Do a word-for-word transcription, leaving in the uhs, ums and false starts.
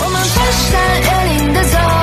我们翻山越岭的走。